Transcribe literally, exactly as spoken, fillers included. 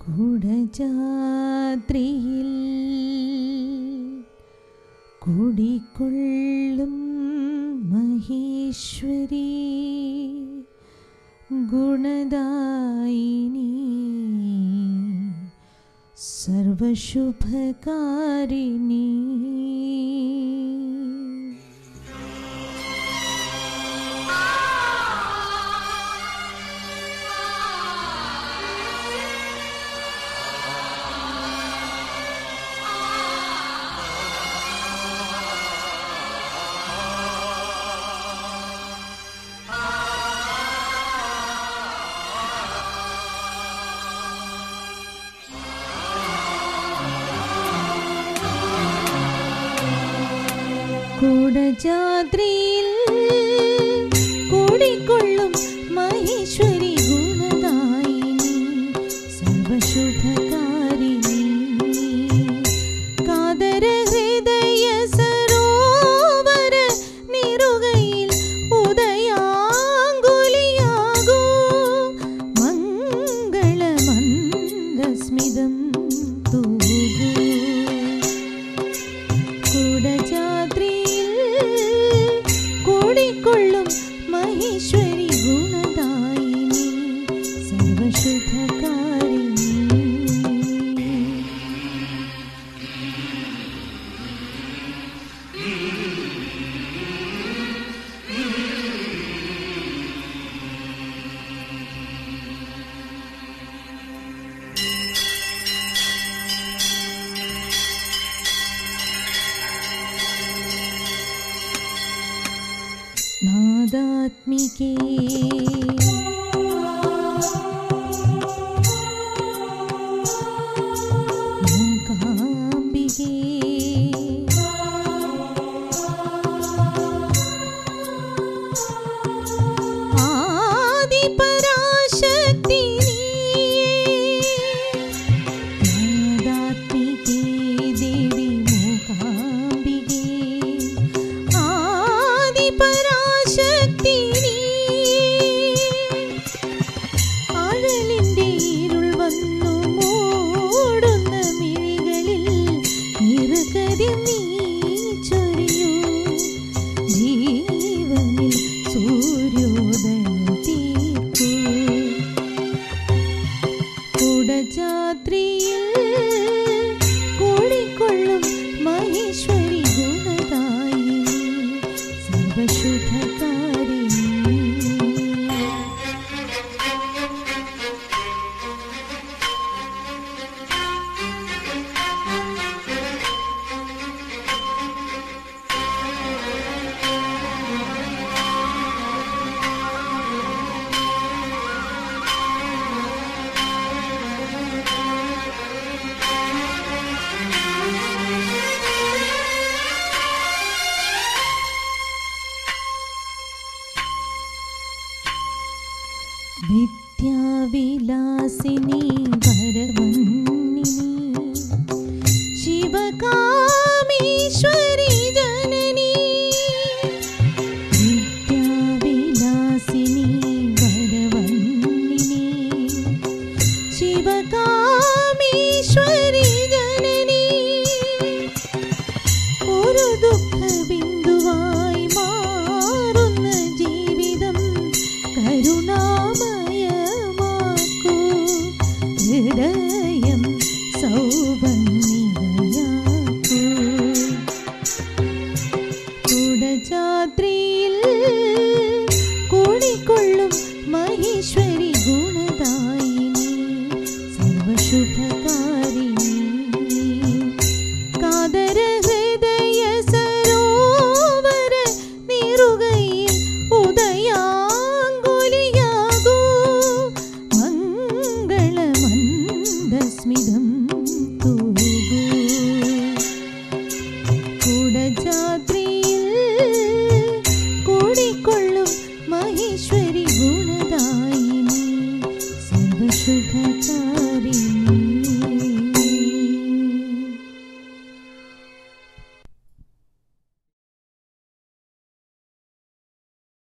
കുടജാദ്രിയിൽ കുടികൊള്ളും മഹേശ്വരി ഗുണദായിനി സർവശുഭകാരിണി. കുടജാദ്രിയിൽ കുടികൊള്ളും മഹേശ്വരി ഗുണദായിനി സർവശുഭകാരിണി. കാതര ഹൃദയ സരോവര നിറുകയിൽ ഉദയാങ്കുലിയാകൂ മംഗളമന്ദസ്മിതം തൂകൂ. കുടജാദ്രിയിൽ കുടികൊള്ളും മഹേശ്വരി ഗുണദായിനി സർവശുഭകാരിണി. നാദാത്മികേ മൂകാംബികേ ആദിപരാശക്തി നാദാത്മികേ ദേവി മൂകാംബികേ ആദിപരാശക്തി ആഴലിൻ്റെ ഇരുൾ വന്നു മൂടുന്ന മിഴികളിൽ നിറകര്യം നീ ചൊരിയൂ. ജീവനിൽ സൂര്യോദയം തീർക്കൂ. കുടജാദ്രിയിൽ കുടികൊള്ളും മഹേശ്വരി ഗുണദായിനി സർവശുഭകാരിണി. വിദ്യാവിലാസിനി വരവന്നിനി ശിവകാമേശ്വരി ജനനി. വിദ്യാവിലാസിനി വരവന്നിനി ശിവകാമേശ്വരി ജനനി. ഒരു ദുഃഖബിന്ദുവായി മാറുന്ന ജീവിതം കരുണാമയമാക്കൂ. ഹൃദയം സൗഭ